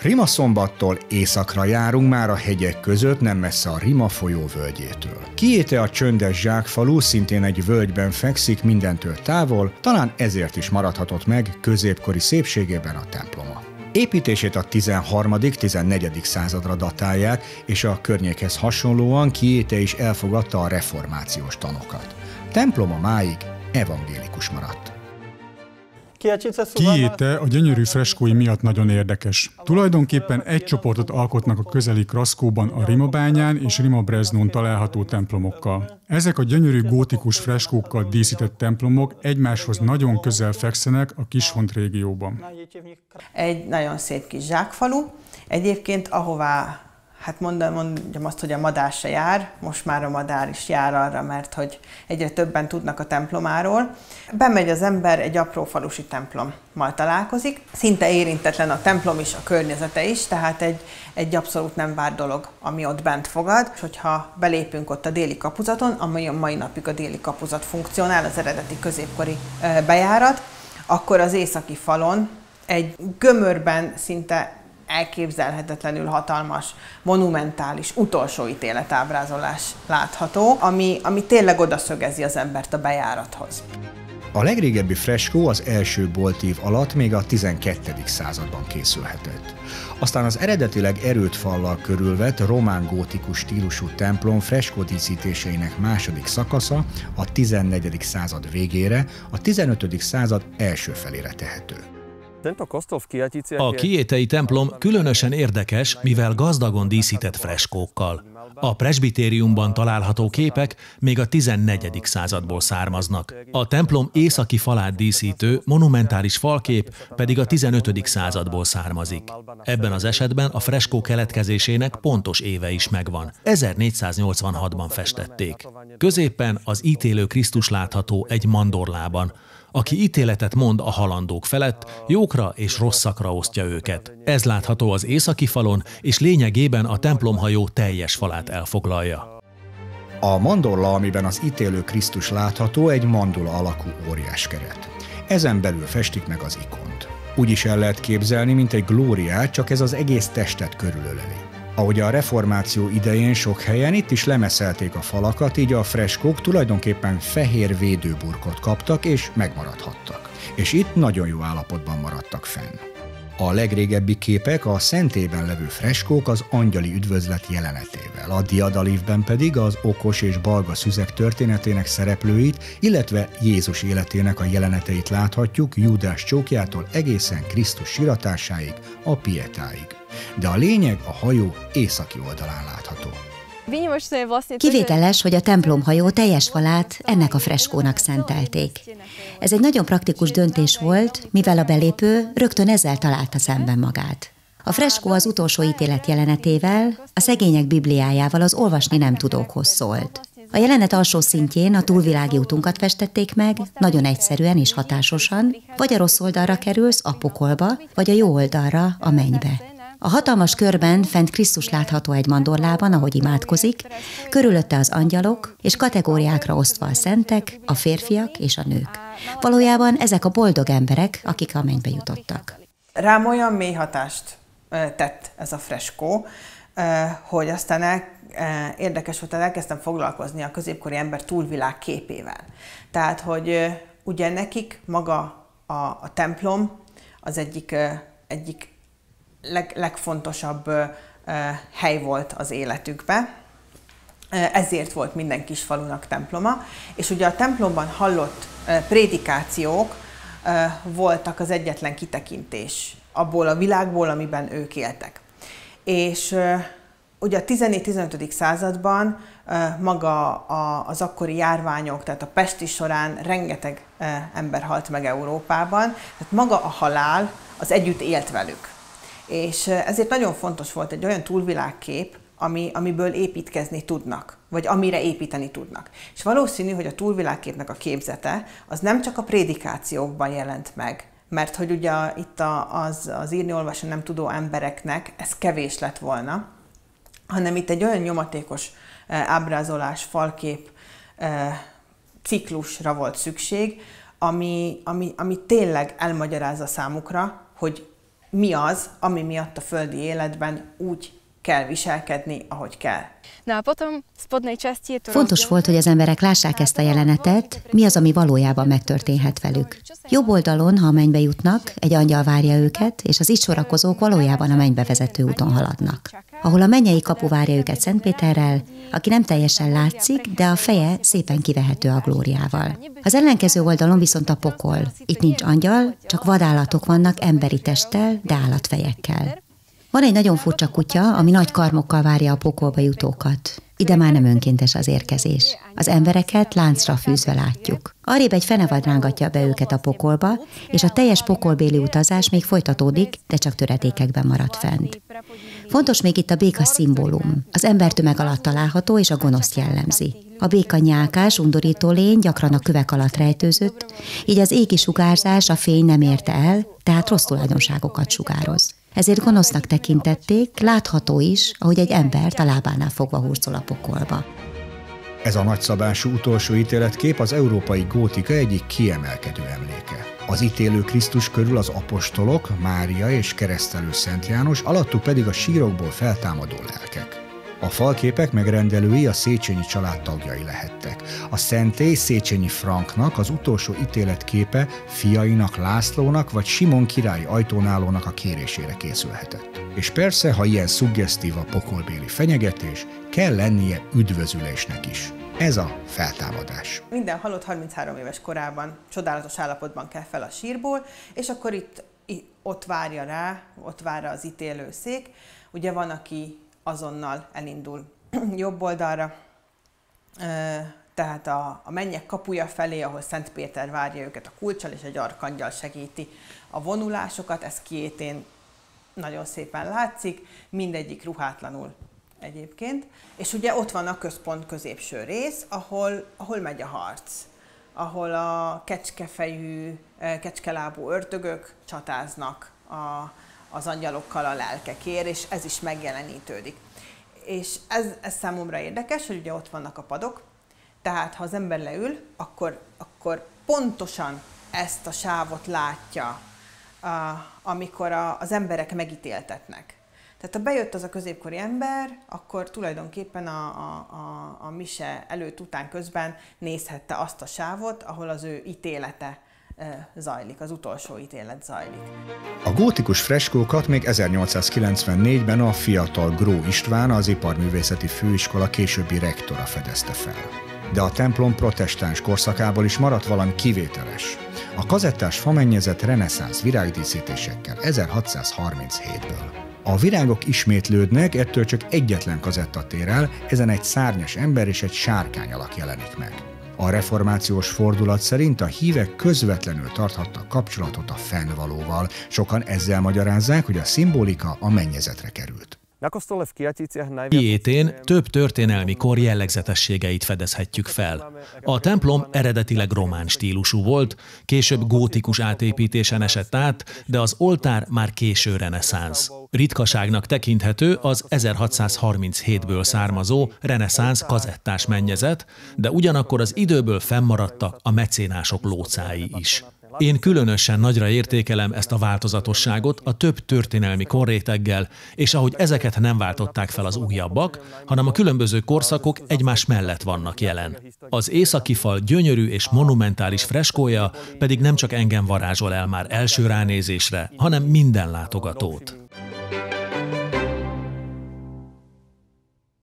Rimaszombattól északra járunk már a hegyek között, nem messze a Rima folyó völgyétől. Kijéte a csöndes zsákfalu, szintén egy völgyben fekszik, mindentől távol, talán ezért is maradhatott meg középkori szépségében a temploma. Építését a 13.-14. századra datálják, és a környékhez hasonlóan Kijéte is elfogadta a reformációs tanokat. Temploma máig evangélikus maradt. Kijéte a gyönyörű freskói miatt nagyon érdekes. Tulajdonképpen egy csoportot alkotnak a közeli Kraszkóban a Rimabányán és Rimabreznón található templomokkal. Ezek a gyönyörű gótikus freskókkal díszített templomok egymáshoz nagyon közel fekszenek a Kishont régióban. Egy nagyon szép kis zsákfalu, egyébként ahová, hát mondjam azt, hogy a madár se jár, most már a madár is jár arra, mert hogy egyre többen tudnak a templomáról. Bemegy az ember, egy apró falusi templommal találkozik, szinte érintetlen a templom is, a környezete is, tehát egy abszolút nem várt dolog, ami ott bent fogad. És hogyha belépünk ott a déli kapuzaton, amely a mai napig a déli kapuzat funkcionál, az eredeti középkori bejárat, akkor az északi falon egy gömörben szinte elképzelhetetlenül hatalmas, monumentális, utolsó ítéletábrázolás látható, ami tényleg odaszögezi az embert a bejárathoz. A legrégebbi freskó az első boltív alatt még a 12. században készülhetett. Aztán az eredetileg erőt fallal körülvett román-gótikus stílusú templom freskódíszítéseinek második szakasza a 14. század végére, a 15. század első felére tehető. A kijétei templom különösen érdekes, mivel gazdagon díszített freskókkal. A presbitériumban található képek még a 14. századból származnak. A templom északi falát díszítő monumentális falkép pedig a 15. századból származik. Ebben az esetben a freskó keletkezésének pontos éve is megvan. 1486-ban festették. Középen az ítélő Krisztus látható egy mandorlában, aki ítéletet mond a halandók felett, jókra és rosszakra osztja őket. Ez látható az északi falon, és lényegében a templomhajó teljes falát elfoglalja. A mandorla, amiben az ítélő Krisztus látható, egy mandula alakú óriáskeret. Ezen belül festik meg az ikont. Úgy is el lehet képzelni, mint egy glóriát, csak ez az egész testet körülöleli. Ahogy a reformáció idején sok helyen itt is lemeszelték a falakat, így a freskók tulajdonképpen fehér védőburkot kaptak és megmaradhattak. És itt nagyon jó állapotban maradtak fenn. A legrégebbi képek a szentében levő freskók az angyali üdvözlet jelenetével, a diadalívben pedig az okos és balga szüzek történetének szereplőit, illetve Jézus életének a jeleneteit láthatjuk Júdás csókjától egészen Krisztus siratásáig, a pietáig. De a lényeg a hajó északi oldalán látható. Kivételes, hogy a templomhajó teljes falát ennek a freskónak szentelték. Ez egy nagyon praktikus döntés volt, mivel a belépő rögtön ezzel találta szemben magát. A freskó az utolsó ítélet jelenetével, a szegények bibliájával az olvasni nem tudókhoz szólt. A jelenet alsó szintjén a túlvilági utunkat festették meg, nagyon egyszerűen és hatásosan, vagy a rossz oldalra kerülsz, a pokolba, vagy a jó oldalra, a mennybe. A hatalmas körben fent Krisztus látható egy mandorlában, ahogy imádkozik, körülötte az angyalok, és kategóriákra osztva a szentek, a férfiak és a nők. Valójában ezek a boldog emberek, akik a mennybe jutottak. Rám olyan mély hatást tett ez a freskó, hogy aztán érdekes volt, elkezdtem foglalkozni a középkori ember túlvilág képével. Tehát, hogy ugye nekik maga a templom az egyik legfontosabb hely volt az életükbe, ezért volt minden kis falunak temploma, és ugye a templomban hallott prédikációk voltak az egyetlen kitekintés abból a világból, amiben ők éltek. És ugye a 14-15. században maga az akkori járványok, tehát a pesti során rengeteg ember halt meg Európában, tehát maga a halál az együtt élt velük. És ezért nagyon fontos volt egy olyan túlvilágkép, amiből építkezni tudnak, vagy amire építeni tudnak. És valószínű, hogy a túlvilágképnek a képzete az nem csak a prédikációkban jelent meg, mert hogy ugye itt az írni-olvasni nem tudó embereknek ez kevés lett volna, hanem itt egy olyan nyomatékos ábrázolás, falkép, ciklusra volt szükség, ami tényleg elmagyarázza számukra, hogy mi az, ami miatt a földi életben úgy kell viselkedni, ahogy kell. Fontos volt, hogy az emberek lássák ezt a jelenetet, mi az, ami valójában megtörténhet velük. Jobb oldalon, ha a mennybe jutnak, egy angyal várja őket, és az itt sorakozók valójában a mennybe vezető úton haladnak. Ahol a mennyei kapu várja őket Szentpéterrel, aki nem teljesen látszik, de a feje szépen kivehető a glóriával. Az ellenkező oldalon viszont a pokol. Itt nincs angyal, csak vadállatok vannak emberi testtel, de állatfejekkel. Van egy nagyon furcsa kutya, ami nagy karmokkal várja a pokolba jutókat. Ide már nem önkéntes az érkezés. Az embereket láncra fűzve látjuk. Arrébb egy fenevad rángatja be őket a pokolba, és a teljes pokolbéli utazás még folytatódik, de csak töredékekben marad fent. Fontos még itt a béka szimbólum. Az embertömeg alatt található, és a gonoszt jellemzi. A béka nyálkás, undorító lény gyakran a kövek alatt rejtőzött, így az égi sugárzás, a fény nem érte el, tehát rossz tulajdonságokat sugároz. Ezért gonosznak tekintették, látható is, ahogy egy embert a lábánál fogva hurcol a pokolba. Ez a nagyszabású utolsó ítéletkép az európai gótika egyik kiemelkedő emléke. Az ítélő Krisztus körül az apostolok, Mária és keresztelő Szent János, alattuk pedig a sírokból feltámadó lelkek. A falképek megrendelői a Széchenyi család tagjai lehettek. A szentély Széchenyi Franknak az utolsó ítéletképe fiainak, Lászlónak vagy Simon királyi ajtónálónak a kérésére készülhetett. És persze, ha ilyen szuggesztív a pokolbéli fenyegetés, kell lennie üdvözülésnek is. Ez a feltámadás. Minden halott 33 éves korában csodálatos állapotban kell fel a sírból, és akkor ott vár az ítélőszék. Ugye van, aki azonnal elindul jobb oldalra, tehát a mennyek kapuja felé, ahol Szent Péter várja őket a kulccsal, és egy arkangyal segíti a vonulásokat, ez kiétén nagyon szépen látszik, mindegyik ruhátlanul egyébként. És ugye ott van a központ középső rész, ahol megy a harc, ahol a kecskefejű, kecskelábú ördögök csatáznak az angyalokkal a lelkekért, és ez is megjelenítődik. És ez számomra érdekes, hogy ugye ott vannak a padok, tehát ha az ember leül, akkor pontosan ezt a sávot látja, amikor az emberek megítéltetnek. Tehát ha bejött az a középkori ember, akkor tulajdonképpen a mise előtt után közben nézhette azt a sávot, ahol az ő ítélete zajlik, az utolsó ítélet zajlik. A gótikus freskókat még 1894-ben a fiatal Gró István, az Iparművészeti Főiskola későbbi rektora fedezte fel. De a templom protestáns korszakából is maradt valami kivételes. A kazettás famennyezet reneszánsz virágdíszítésekkel 1637-ből. A virágok ismétlődnek, ettől csak egyetlen kazetta tér el, ezen egy szárnyas ember és egy sárkány alak jelenik meg. A reformációs fordulat szerint a hívek közvetlenül tarthattak kapcsolatot a fennvalóval. Sokan ezzel magyarázzák, hogy a szimbolika a mennyezetre került. Kiétén több történelmi kor jellegzetességeit fedezhetjük fel. A templom eredetileg román stílusú volt, később gótikus átépítésen esett át, de az oltár már késő reneszánsz. Ritkaságnak tekinthető az 1637-ből származó reneszánsz kazettás mennyezet, de ugyanakkor az időből fennmaradtak a mecénások lócái is. Én különösen nagyra értékelem ezt a változatosságot a több történelmi korréteggel, és ahogy ezeket nem váltották fel az újabbak, hanem a különböző korszakok egymás mellett vannak jelen. Az északi fal gyönyörű és monumentális freskója pedig nem csak engem varázsol el már első ránézésre, hanem minden látogatót.